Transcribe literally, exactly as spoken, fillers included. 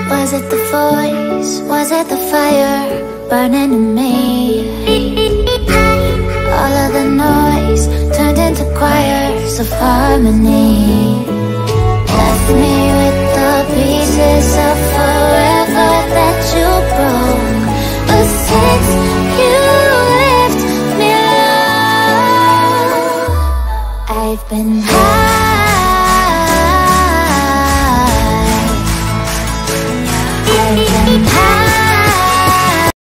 Was it the voice? Was it the fire burning in me? All of the noise turned into choirs of harmony. Left me with the pieces of forever that you broke. But since you left me alone, I've been high. I've been high.